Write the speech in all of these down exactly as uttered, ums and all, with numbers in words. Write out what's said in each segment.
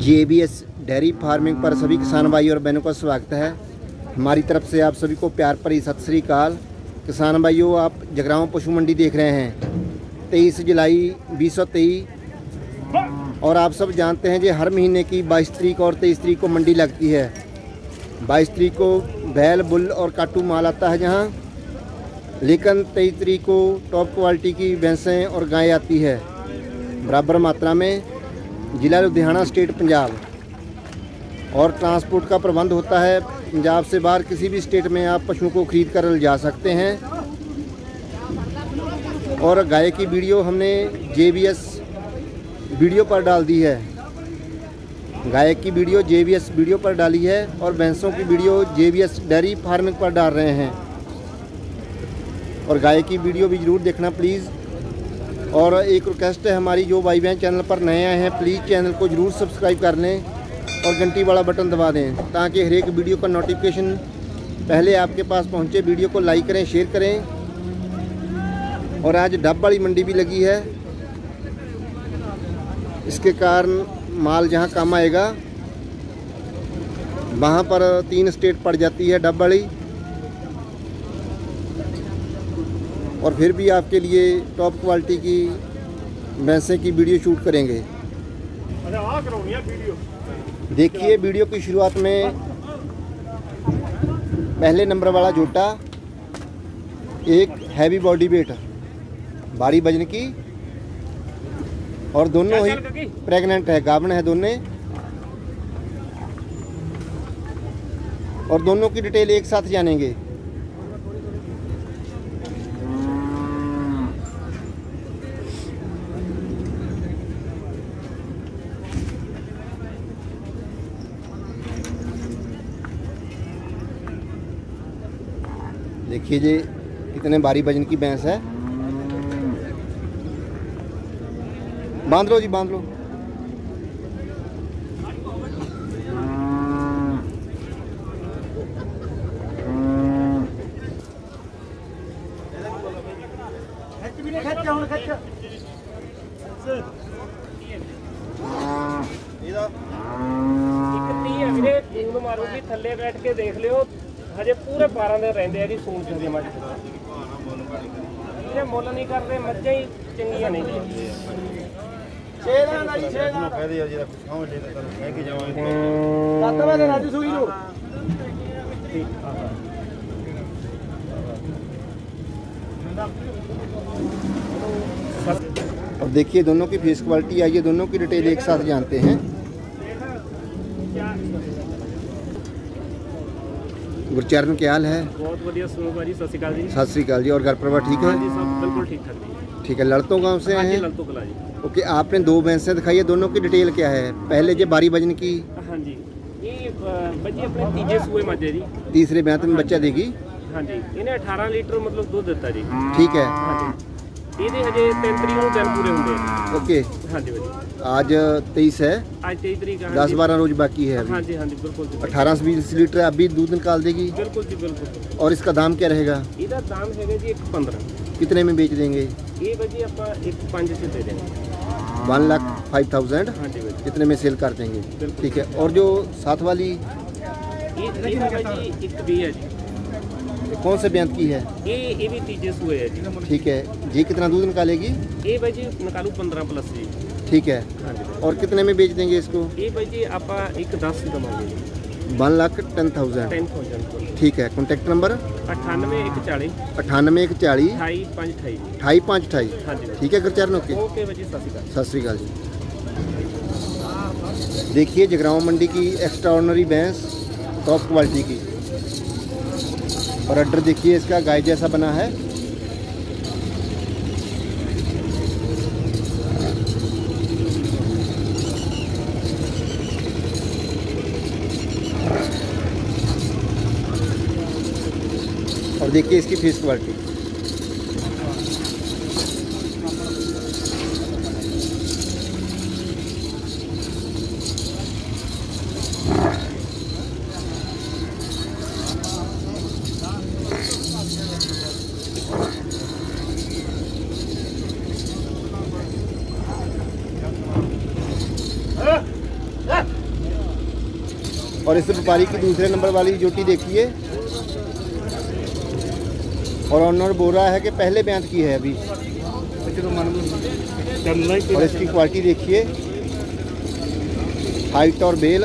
जे B S dairy farming पर सभी किसान भाई और बहनों का स्वागत है। हमारी तरफ से आप सभी को प्यार भरी सत श्री अकाल। किसान भाइयों, आप जगराओं पशु मंडी देख रहे हैं। तेईस जुलाई बीस सौ तेईस और आप सब जानते हैं जो हर महीने की बाईस तारीख और तेईस तारीख को मंडी लगती है। बाईस तारीख को बैल, बुल और काटू माल आता है जहां, लेकिन तेईस तारीख को टॉप क्वालिटी की भैंसें और गायें आती है बराबर मात्रा में। ज़िला लुधियाना, स्टेट पंजाब। और ट्रांसपोर्ट का प्रबंध होता है पंजाब से बाहर किसी भी स्टेट में आप पशुओं को खरीद कर ले जा सकते हैं। और गाय की वीडियो हमने जे बी एस वीडियो पर डाल दी है। गाय की video J B S video पर डाली है और भैंसों की video J B S dairy farming पर डाल रहे हैं। और गाय की वीडियो भी ज़रूर देखना प्लीज़। और एक रिक्वेस्ट है हमारी, जो भाई बहन चैनल पर नए आए हैं प्लीज़ चैनल को ज़रूर सब्सक्राइब कर लें और घंटी वाला बटन दबा दें ताकि हर एक वीडियो का नोटिफिकेशन पहले आपके पास पहुंचे। वीडियो को लाइक करें, शेयर करें। और आज डब वाली मंडी भी लगी है, इसके कारण माल जहां काम आएगा वहां पर तीन स्टेट पड़ जाती है डब वाली। और फिर भी आपके लिए टॉप क्वालिटी की भैंसे की वीडियो शूट करेंगे। देखिए वीडियो की शुरुआत में पहले नंबर वाला जोटा, एक हैवी बॉडी वेट, भारी वजन की, और दोनों ही प्रेग्नेंट है, गाभण है दोनों। और दोनों की डिटेल एक साथ जानेंगे। देखिए जी कितने भारी वजन की भैंस है। बांध लो जी, बांध लो। मारूगी थले बैठ के देख लियो, हजे पूरे बारह दिन रहते हैं जी सून चंगी मझ। ये मुल नहीं करते, मझे ही चंगियां नहीं जी। और देखिए दोनों की फेस क्वालिटी आई है, दोनों की डिटेल एक साथ जानते हैं। गुरचरण क्या हाल है? बहुत बढ़िया सुनो भाजी, सत श्री अकाल जी। सत श्री अकाल जी। और घर परिवार ठीक है? जी सब बिल्कुल ठीक ठाक जी। ठीक है। लड़तों गांव से हैं? लड़तों कला जी। ओके, आपने दो भैंसें दिखाई है, दोनों की डिटेल क्या है? पहले जो भारी वजन की, हाँ जी, ये बच्ची अपने तीजे सूए मझ है जी। तीसरे ब्याह में बच्चा देगी? हाँ जी, इन्हें अठारह लीटर मतलब दूध देता जी। ठीक है। हाँ जी, ਇਹਦੇ ਹਜੇ ਤਿੰਨ ਤਰੀਕ ਨੂੰ ਦਿਨ ਪੂਰੇ ਹੁੰਦੇ ਆ। ओके, हाँ जी भाजी। आज तेईस है, आज तेईस तारीख है। दस बारह रोज बाकी है अभी। हाँ जी हाँ जी बिल्कुल जी। अठारह से बीस लीटर अभी दूध निकाल देगी। बिल्कुल जी बिल्कुल। और इसका दाम क्या रहेगा? ਇਹਦਾ दाम है जी एक पंद्रह। कितने में बेच देंगे? ये भाजी आप एक पाँच से दे देंगे। वन लाख फाइव थाउजेंड हाँ जी भाजी। कितने में सेल कर देंगे? ठीक है। और जो साथ वाली ये भाजी एक भी है जी। कौन से ब्यांत की है? ये ये भी तीजे सूए है जी। ठीक है। ये कितना दूध निकालेगी? ये भाई जी निकालू पंद्रह प्लस जी। ठीक है। हाँ जी। और कितने में बेच देंगे इसको? ये भाई जी आप एक दस दवांगे। One lakh ten thousand. Ten thousand. ठीक है। कॉन्टैक्ट नंबर अठानवे एक चाली अठानवे एक चाली अठाई पाँच अठाई अठाई पाँच अठाई। हाँ जी। ठीक है गुरचरण, ओके ओके भाई जी, सत श्री अकाल। सत श्री अकाल जी। देखिए जगराओं मंडी की एक्स्ट्राऑर्डिनरी भैंस, टॉप क्वालिटी की। और अड्डर देखिए इसका गाय जैसा बना है। और देखिए इसकी फेस क्वालिटी। और इस व्यापारी की दूसरे नंबर वाली जोटी देखिए, और ऑनर बोल रहा है कि पहले ब्यांत की है अभी। और इसकी क्वालिटी देखिए, हाइट और बेल।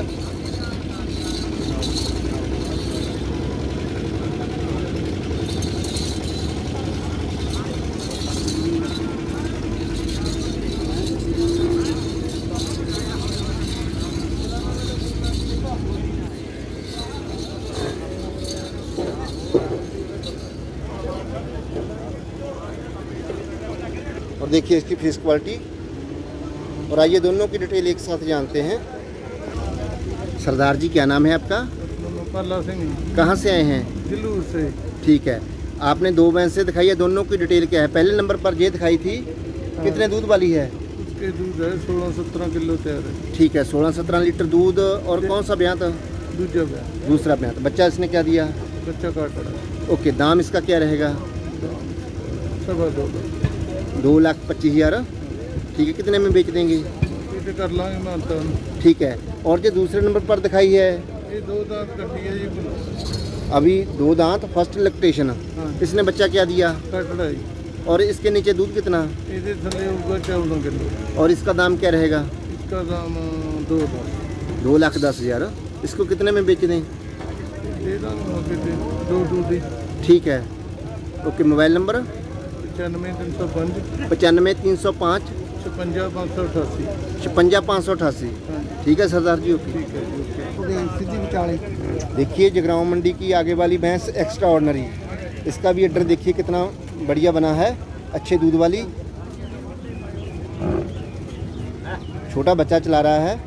और देखिए इसकी फेस क्वालिटी। और आइए दोनों की डिटेल एक साथ जानते हैं। सरदार जी, क्या नाम है आपका? पाला सिंह। कहाँ से आए हैं? दिल्लूर से। ठीक है, आपने दो भैंसें दिखाई है, दोनों की डिटेल क्या है? पहले नंबर पर ये दिखाई थी, कितने दूध वाली है? उसके दूध है सोलह सत्रह किलो तैयार है। ठीक है, सोलह सत्रह लीटर दूध। और कौन सा ब्यांत? दूजा ब्याह। दूसरा ब्यांत। बच्चा इसने क्या दिया? बच्चा काट रहा। ओके, दाम इसका क्या रहेगा? सवा दो दो लाख पच्चीस हज़ार। ठीक है, कितने में बेच देंगे? इसे कर लांगे मानता हूँ। ठीक है, और जो दूसरे नंबर पर दिखाई है, ये दो दांत कटी है जी। अभी दो दांत, फर्स्ट लैक्टेशन। हाँ। इसने बच्चा क्या दिया? काट रहा है। और इसके नीचे दूध कितना? इसे थले होगा चौदह किलो। और इसका दाम क्या रहेगा? इसका दाम दो दांत। दो लाख दस हज़ार। इसको कितने में बेच दें? दे दांगे मौके पे दो दूधी। ठीक है, ओके। Mobile number? पचानवे तीन सौ पाँच पचानवे तीन सौ पाँच छप्पंजा पाँच सौ अठासी। छप्पंजा पाँच सौ अठासी। ठीक है सरदार जी, ओके। ठीक है। सीधी विचाली। देखिए जगरांव मंडी की आगे वाली भैंस एक्स्ट्रा ऑर्डनरी, इसका भी एड्रेस देखिए कितना बढ़िया बना है, अच्छे दूध वाली। छोटा बच्चा चला रहा है।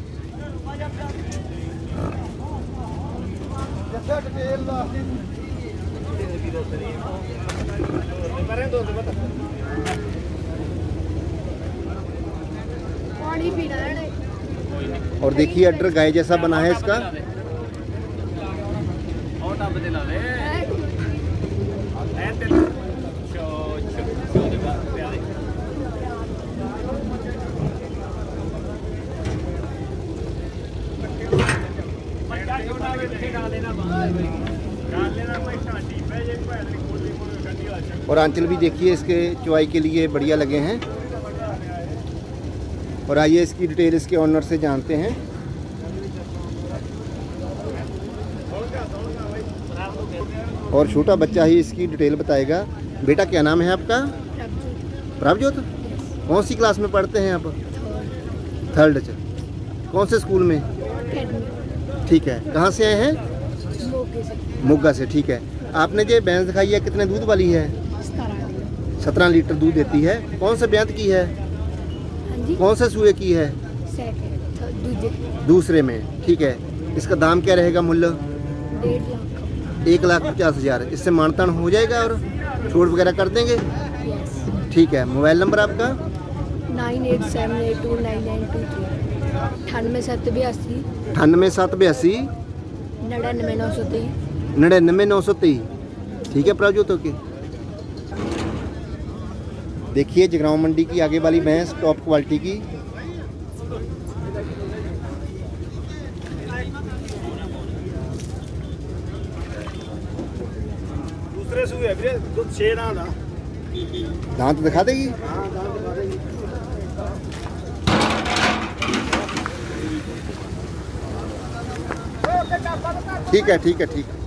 पानी पीना है। और देखिए अड्डर गाय जैसा बना है इसका। और आंचल भी देखिए इसके चुवाई के लिए बढ़िया लगे हैं। और आइए इसकी डिटेल इसके ऑनर से जानते हैं। और छोटा बच्चा ही इसकी डिटेल बताएगा। बेटा क्या नाम है आपका? प्रभजोत। कौन सी क्लास में पढ़ते हैं आप? थर्ड। कौन से स्कूल में? ठीक है, कहाँ से आए हैं? मोगा से। ठीक है, आपने जो भैंस दिखाई है कितने दूध वाली है? सत्रह लीटर दूध देती है। कौन से ब्यांत की है? कौन से सूए की है? दूसरे में। ठीक है, इसका दाम क्या रहेगा? मूल्य एक लाख पचास हज़ार। इससे मानतान हो जाएगा और छूट वगैरह कर देंगे? ठीक है, मोबाइल नंबर आपका? Nine eight seven eight two nine nine two three अठानवे सात बयासी अठानवे सात बयासी नड़िनवे नौ सौ तेईस नड़िनवे नौ सौ तेईस। ठीक है प्रभजोत, ओके। देखिए जगरांव मंडी की आगे वाली भैंस टॉप क्वालिटी की। दूसरे सूए है दूध छह दांत। दांत दिखा देगी? हाँ, दांत दिखा देगी। ठीक है, ठीक है, ठीक है।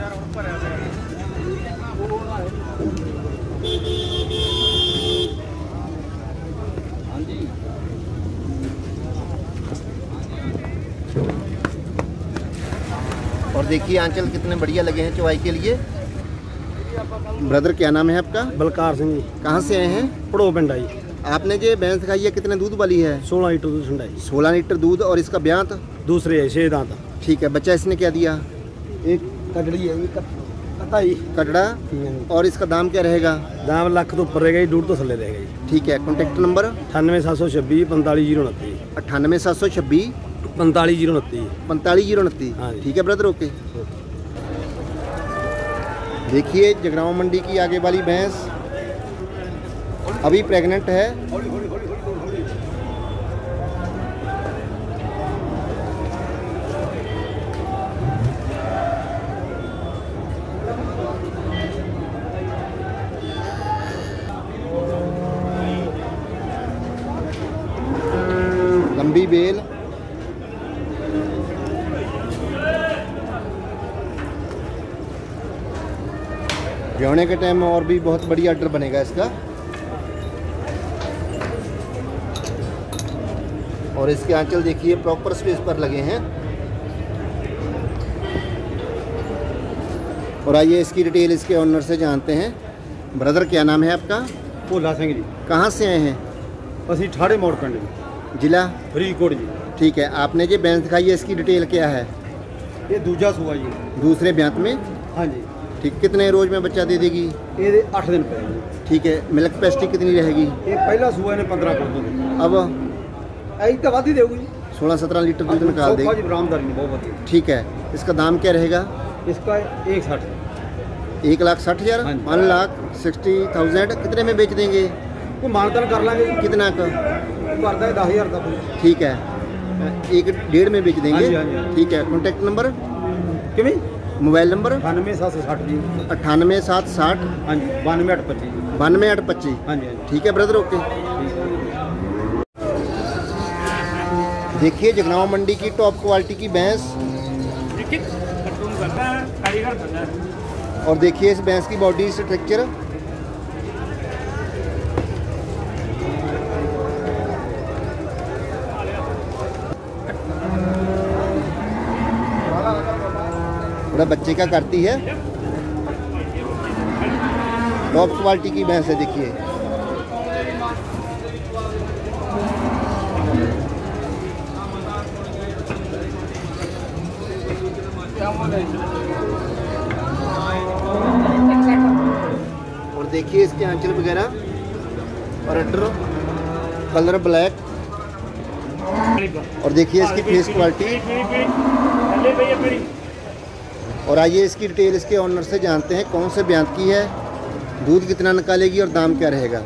और देखिए आंचल कितने बढ़िया लगे हैं चुवाई के लिए। ब्रदर क्या नाम है आपका? बलकार सिंह जी। कहाँ से आए हैं? पड़ो पिंडा जी। आपने जो भैंस दिखाई है कितने दूध वाली है? सोलह लीटर दूध ठंडा जी। सोलह लीटर दूध। और इसका ब्यांत? दूसरे है छह दांत। ठीक है, बच्चा इसने क्या दिया? एक कटड़ी है कटाई कटड़ा। और इसका दाम क्या रहेगा? दाम लाख तो ऊपर रहेगा जी, दूर तो थले रहेगा जी। ठीक है, कॉन्टैक्ट नंबर? अठानवे सात सौ छब्बीस पैंतालीस जीरो उनतीस अट्ठानवे सात सौ छब्बीस पैंतालीस जीरो उनतीस पैंतालीस जीरो उनतीस। हाँ जी। ठीक है ब्रदर, ओके। देखिए जगरांव मंडी की आगे वाली भैंस अभी प्रेग्नेंट है। लंबी बेल। ब्याने के टाइम में और भी बहुत बड़ी आर्डर बनेगा इसका। और इसके आंचल देखिए प्रॉपर स्पेस पर लगे हैं। और आइए इसकी डिटेल इसके ओनर से जानते हैं। ब्रदर क्या नाम है आपका? भोला सिंह जी। कहाँ से आए हैं? ਅਸੀਂ ਠਾੜੇ ਮੋੜ ਪਿੰਡ ਜੀ, जिला? ਫਰੀਦਕੋਟ ਜੀ। ठीक है, आपने जो भैंस दिखाई है इसकी डिटेल क्या है? ਇਹ ਦੂਜਾ ਸੂਆ ਜੀ। दूसरे ब्यांत में? ਹਾਂਜੀ, ठीक, कितने रोज में बच्चा दे देगी? ਇਹਦੇ ਅੱਠ ਦਿਨ ਪਏ ਜੀ। ठीक है, मिल्क कैपेसिटी कितनी रहेगी? ਇਹ ਪਹਿਲਾ ਸੂਆ ਇਹਨੇ पंद्रह ਕਿਲੋ ਦੁੱਧ ਦਿੱਤਾ। अब ਐਂ ਤਾਂ ਵੱਧ ਹੀ ਦੇਊਗੀ ਜੀ। सोलह सत्रह लीटर दूध निकाल ਸੌਖਾ देगी। ਜੀ, ਬਰਾਮਦਾਰੀ ਨਹੀਂ ਬਹੁਤ ਵਧੀਆ। ठीक है, इसका दाम क्या रहेगा? इसका एक साठ। एक लाख साठ हज़ार, हाँ जी। One lakh sixty thousand. कितने में बेच देंगे? ਕੋਈ ਮਾਨतान कर लांगे जी। कितना का? करता है दस हज़ार का। ठीक है, एक डेढ़ में बेच देंगे। हाँ जी, हाँ जी। ठीक है, कॉन्टैक्ट नंबर, किमें मोबाइल नंबर? अठानवे सात सौ साठ जी। अट्ठानवे सात साठ हाँ जी, बानवे आठ पच्चीस जी। बानवे आठ पच्चीस। हाँ जी, हाँ जी। ठीक है ब्रदर, ओके। देखिए जगरांव मंडी की टॉप क्वालिटी की भैंस। कारीगर बनना है। और देखिए इस भैंस की बॉडी स्ट्रक्चर। बड़ा बच्चे का करती है। टॉप क्वालिटी की भैंस है, देखिए। और देखिए इसके आंचल वगैरह और अटर कलर ब्लैक। और देखिए इसकी फेस क्वालिटी। और आइए इसकी डिटेल इसके ओनर से जानते हैं, कौन से ब्यांत की है, दूध कितना निकालेगी और दाम क्या रहेगा।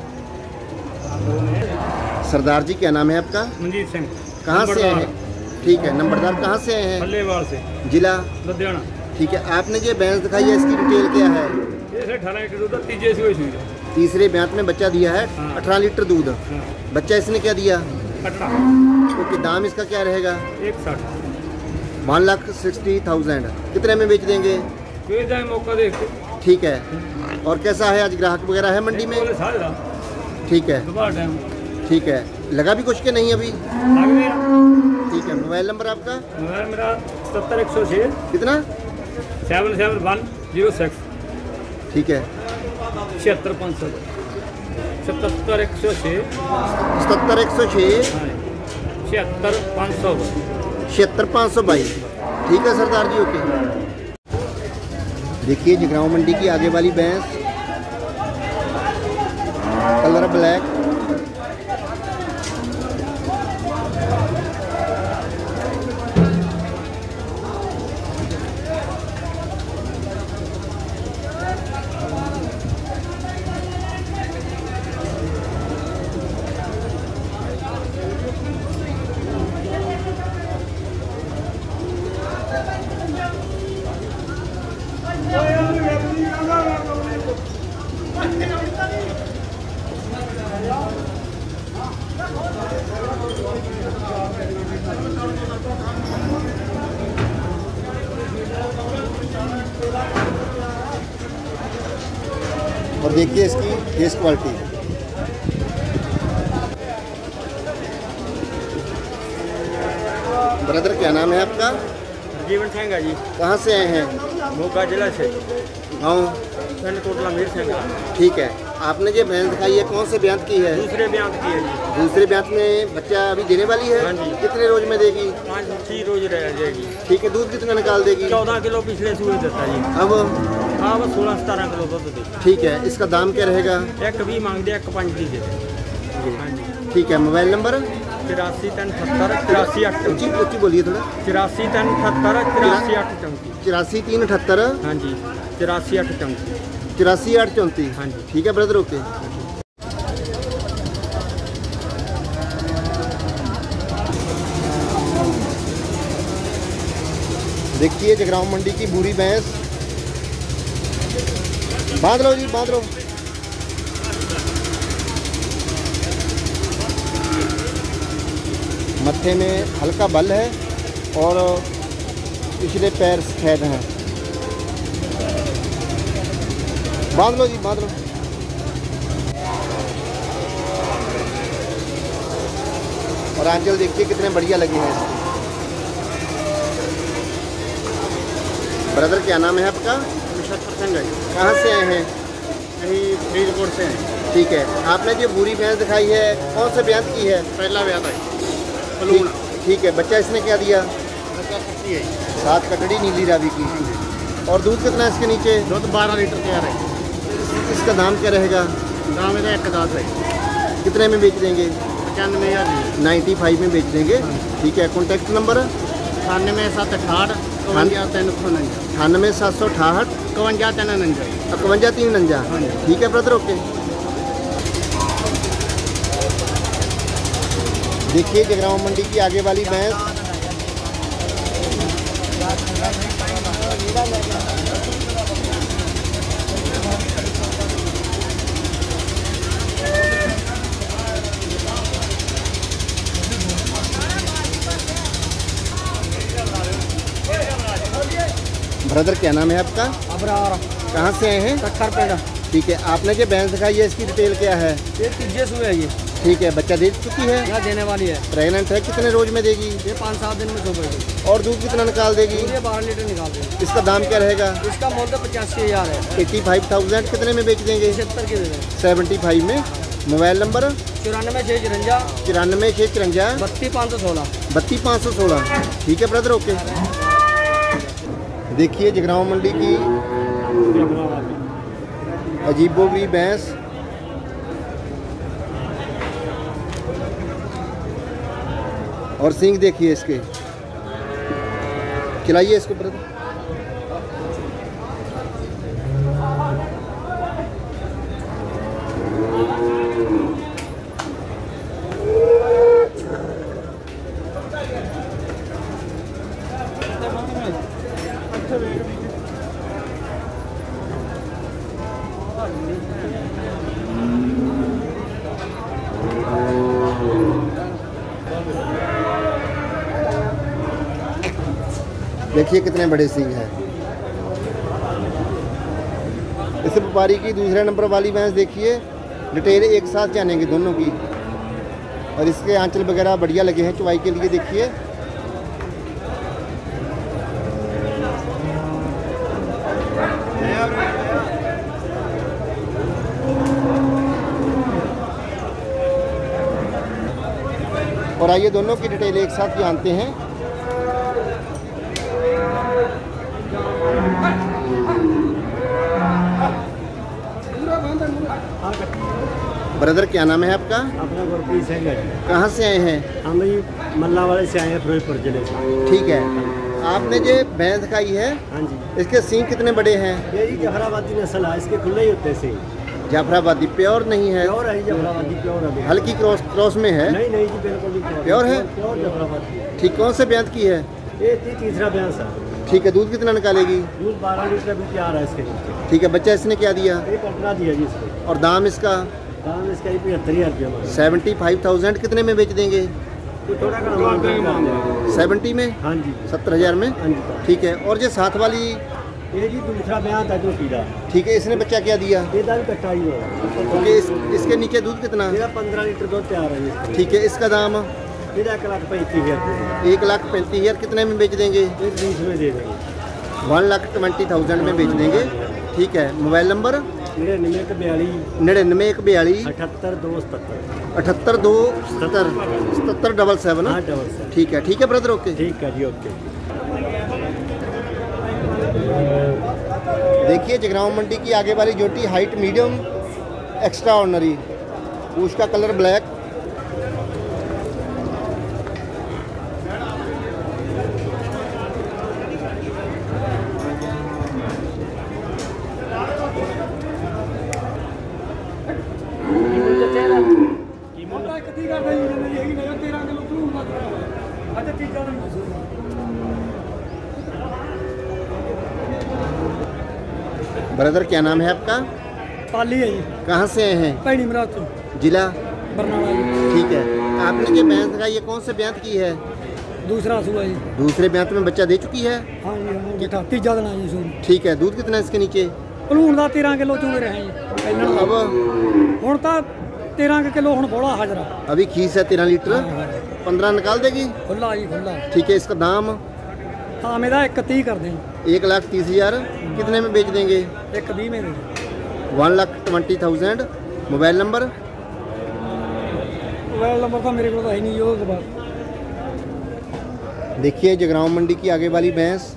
सरदार जी क्या नाम है आपका? मनजीत सिंह। कहाँ से आए हैं? ठीक है, नंबरदार कहाँ से आए हैं? मल्लेवाल से। जिला? लुधियाना। ठीक है, आपने जो भैंस दिखाई है इसकी डिटेल क्या है? ये अठारह लीटर दूध तीजे से हुई। तीसरे ब्यांत में बच्चा दिया है, हाँ। अठारह लीटर दूध। हाँ। बच्चा इसने क्या दिया? कटड़ा। ओके, दाम इसका क्या रहेगा? एक साठ। One lakh sixty thousand. कितने में बेच देंगे? फिर जाए मौका देख के। ठीक है, और कैसा है आज ग्राहक वगैरह है मंडी में? बोले साढ़े दा। ठीक है, दोपहर टाइम ठीक है, लगा भी कुछ के नहीं अभी? लग गया। ठीक है, मोबाइल नंबर आपका? मोबाइल मेरा सत्तर एक सौ छः कितना? Seven seven one zero six ठीक है, छिहत्तर पाँच सौ सतहत्तर एक सौ छः। सतहत्तर एक सौ छः हाँ छिहत्तर पाँच सौ। छिहत्तर पाँच सौ बाईस। ठीक है सरदार जी, ओके। देखिए जगरांव मंडी की आगे वाली भैंस, कलर ब्लैक। और देखिए इसकी फेस क्वालिटी। ब्रदर क्या नाम है आपका? जीवन सिंह है जी। कहाँ से आए हैं? मोगा जिला से। गाँव? पिंड कोटला मीर सिंह। ठीक है, आपने जो भैंस दिखाई है कौन से ब्यांत की है? दूसरे ब्यांत की है जी। दूसरे ब्यांत में बच्चा अभी देने वाली है? हाँ जी। कितने रोज में देगी? पाँच छः रोज रह जाएगी। ठीक है, दूध कितना निकाल देगी? चौदह किलो पिछले सूए देता जी। अब हाँ बस सोलह सतारह किलो दुध दे। ठीक है, इसका दाम क्या रहेगा? एक भी मांगते एक पाँच दी दे। हाँ जी। ठीक है, मोबाइल नंबर? तिरासी तीन अठहत्तर तिरासी आठ ऊँची ऊँची बोलिए थोड़ा। तिरासी तीन अठहत्तर तिरासी आठ चौंतीस। तिरासी तीन अठहत्तर हाँ जी, तिरासी आठ चौंतीस। तिरासी आठ चौंतीस। हाँ जी। ठीक है ब्रदर, ओके। देखिए जगरांव मंडी की बूढ़ी भैंस। बांध लो जी, बांध लो। मत्थे में हल्का बल है और पिछले पैर सफेद हैं। बांध लो जी, बांध लो। और आंचल देखिए कितने बढ़िया लगे हैं इसके। ब्रदर क्या नाम है आपका? कहाँ से आए हैं? यही फरीदकोट से हैं। ठीक है, आपने जो बूरी भैंस दिखाई है कौन से ब्यात की है? पहला ब्याह था ठीक, ठीक है, बच्चा इसने क्या दिया? है सात कटड़ी नीली रावी की। और दूध कितना है इसके नीचे? दूध बारह लीटर तैयार है। इसका दाम क्या रहेगा? दाम है एक दस है। कितने में बेच देंगे? पचानवे हज़ार नाइन्टी फाइव में बेच देंगे। ठीक है, कॉन्टैक्ट नंबर? अठानवे सात अठाठ इकवंजा तीन सौ उनंजा अठानवे सात सौ अठाहठ इकवंजा तीन उनंजा। इकवंजा तीन नंजा। हाँ जी। ठीक है ब्रदर, ओके। देखिए जगरांव मंडी की आगे वाली भैंस। ब्रदर क्या नाम है आपका? अबरार कहाँ से आए हैं? सत्तर पेड़ा। ठीक है, आपने जो भैंस दिखाई है इसकी डिटेल क्या है? ये तीजे सुबह है। ये ठीक है, बच्चा दे चुकी है? यहाँ देने वाली है। प्रेगनेंट है, कितने रोज में देगी? ये पाँच सात दिन में सुबह और दूध कितना निकाल देगी? ये बारह लीटर निकाल देंगे। इसका दाम क्या रहेगा? इसका मोल तो पचासी हज़ार है। एट्टी फाइव थाउजेंड कितने में बेच देंगे? पचहत्तर के दे दें। सेवेंटी फाइव में। Mobile number? चौरानवे छः चौरंजा तिरानवे छः तिरंजा बत्तीस पाँच सौ सोलह। बत्तीस पाँच सौ सोलह। ठीक है ब्रदर, ओके। देखिए जगरांव मंडी की अजीबोगरीब भैंस। और सींग देखिए इसके। खिलाइए इसको ब्रदर। देखिए कितने बड़े सींग हैं। इस व्यापारी की दूसरे नंबर वाली भैंस देखिए, डिटेल एक साथ जानेंगे दोनों की। और इसके आंचल वगैरह बढ़िया लगे हैं चुवाई के लिए। देखिए और आइए दोनों की डिटेल एक साथ जानते हैं। ब्रदर क्या नाम है आपका? अपना गुरप्रीत सिंह है। कहाँ से आए हैं? हम जी मल्ला वाले से आए हैं, फिरोजपुर जिले से। ठीक है, आपने जो भैंस दिखाई है हाँ जी। इसके सींग कितने बड़े हैं? ये जी जफराबादी नस्ल है, इसके खुले ही होते से। जाफराबादी प्योर नहीं है? प्योर है जफराबादी, प्योर है। हल्की क्रॉस क्रॉस में है? नहीं नहीं जी, बिल्कुल भी प्योर है? प्योर जफराबादी। ठीक, कौन से ब्यात की है? ये ती, तीसरा ब्याह है। ठीक है, दूध कितना निकालेगी? दूध बारह लीटर भी तैयार है इसके नीचे। ठीक है, बच्चा इसने क्या दिया? एक कटरा दिया जी इसको। और दाम इसका? दाम इसका ही पचहत्तर हज़ार रुपया। सेवेंटी फाइव थाउजेंड कितने में बेच देंगे? तो थोड़ा का नंबर सेवेंटी में? हाँ जी, सत्तर हज़ार में। हाँ जी। ठीक है, और जो साथ वाली? ये जी दूसरा ब्याह था जो पीला। ठीक है, इसने बच्चा क्या दिया? ये दाल कट्टा ही है। ओके, इस, इसके नीचे दूध कितना? मेरा पंद्रह लीटर दूध तैयार है इसका। ठीक है, इसका दाम? मेरा एक लाख पैंतीस हज़ार। एक लाख पैंतीस हज़ार कितने में बेच देंगे? एक बीस में दे देंगे। वन लाख ट्वेंटी थाउजेंड में बेच देंगे। ठीक है, मोबाइल नंबर? निन्यानवे एक बयालीस निन्यानवे एक बयालीस अठहत्तर दो सत्तर अठहत्तर दो सत्तर सत्तर डबल सेवन। हाँ डबल सर। ठीक है, ठीक है ब्रदर, ओके। ठीक है जी, ओके। देखिए जगरांव मंडी की आगे वाली जोटी हाइट मीडियम एक्स्ट्रा ऑर्डनरी, उसका कलर ब्लैक। ब्रदर क्या नाम है आपका? पाली है जी। कहाँ से आए हैं? भैनी मरात तो। जिला? बरनाला जी। ठीक है, आपने जो भैंस दिखाई है कौन से ब्यांत की है? दूसरा सूआ जी। दूसरे ब्यांत में बच्चा दे चुकी है? हाँ जी हाँ बेटा तीजा देना जी सूर। ठीक है, दूध कितना है इसके नीचे? भलूण का तेरह किलो चुंग रहे हैं जी अब हूँ तो तेरह किलो हूँ बड़ा हाजरा। अभी खीस है तेरह लीटर, पंद्रह निकाल देगी? खुला जी खुला। ठीक है, इसका दाम? दाम ਇਹਦਾ एक तीह कर दें। एक लाख तीस हज़ार कितने में बेच देंगे? एक बीस में दे। One lakh twenty thousand. Mobile number? Mobile number तो मेरे को तो है नहीं यो बात। देखिए जगरांव मंडी की आगे वाली भैंस।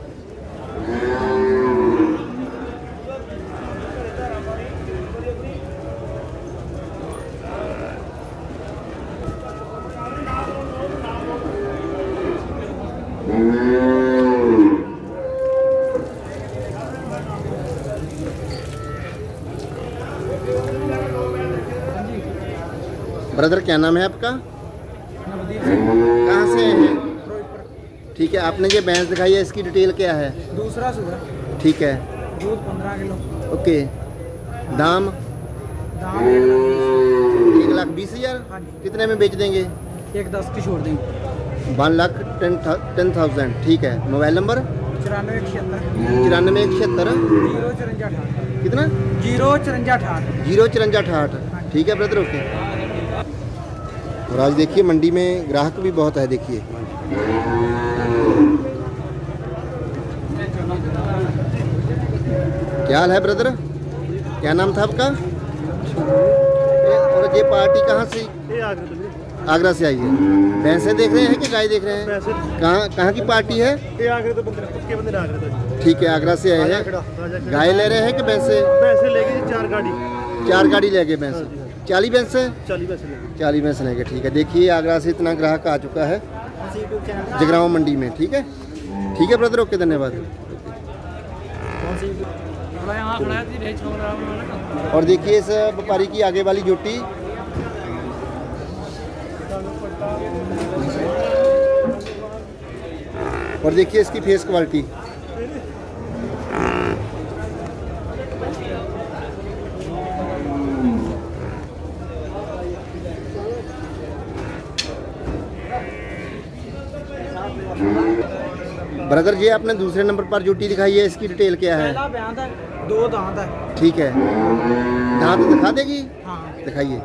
ब्रदर क्या नाम है आपका? कहाँ से हैं? ठीक है, आपने जो भैंस दिखाई है इसकी डिटेल क्या है? दूसरा सूआ। ठीक है, दूध पंद्रह किलो। ओके। दाम? दाम एक लाख बीस हज़ार कितने में बेच देंगे? एक दस की छोड़ देंगे। One lakh ten ten thousand. ठीक है, मोबाइल नंबर? चौरानवे एक छिहत्तर चौरानवे एक छिहत्तर जीरो चुरंजा अठाठ। कितना? जीरो चुरंजा अठाठ। जीरो चुरंजा अठाठ। ठीक है ब्रदर, ओके। और आज देखिए मंडी में ग्राहक भी बहुत है। देखिए क्या हाल है ब्रदर? क्या नाम था आपका? और ये पार्टी कहाँ से? आगरा से आई है। भैंसे देख रहे हैं कि गाय देख रहे हैं? कहाँ कहाँ की पार्टी है? ठीक है, आगरा से आए हैं। गाय ले रहे हैं कि भैंसे? चार गाड़ी चार गाड़ी ले गए भैंस। चालीस भैंसे? चालीस पैसे चालीस भैंस लेंगे। ठीक है, देखिए आगरा से इतना ग्राहक आ चुका है जगरांव मंडी में। ठीक है, ठीक है ब्रदर, ओके, धन्यवाद। और देखिए इस व्यापारी की आगे वाली जोटी। और देखिए इसकी फेस क्वालिटी। ब्रदर जी आपने दूसरे नंबर पर जोटी दिखाई है, इसकी डिटेल क्या है? पहला बयान है, दो दांत है। ठीक है, दांत दिखा देगी? हाँ दिखाइए।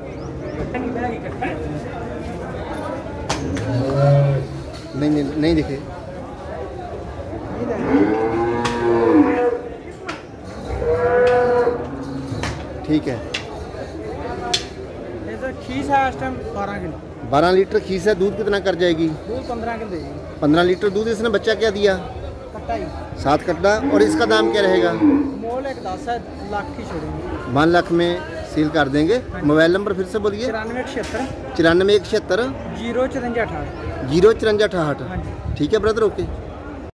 नहीं नहीं नहीं दिखे। ठीक है, खीस है इस टाइम बारह किलो। बारह लीटर खीस है। दूध कितना कर जाएगी? दूध पंद्रह किलो देगी। पंद्रह लीटर दूध। इसने बच्चा क्या दिया? कट्टा ही सात कट्टा। और इसका दाम क्या रहेगा? मोल एक दस है, लाख की छोड़ेंगे। वन लाख में सील कर देंगे। मोबाइल नंबर फिर से बोलिए। चौरानवे एक छिहत्तर चौरानवे एक छिहत्तर जीरो चुरंजा अठाठ। जीरो चुरंजा अठाहठ। हाँ जी। ठीक है ब्रदर, ओके।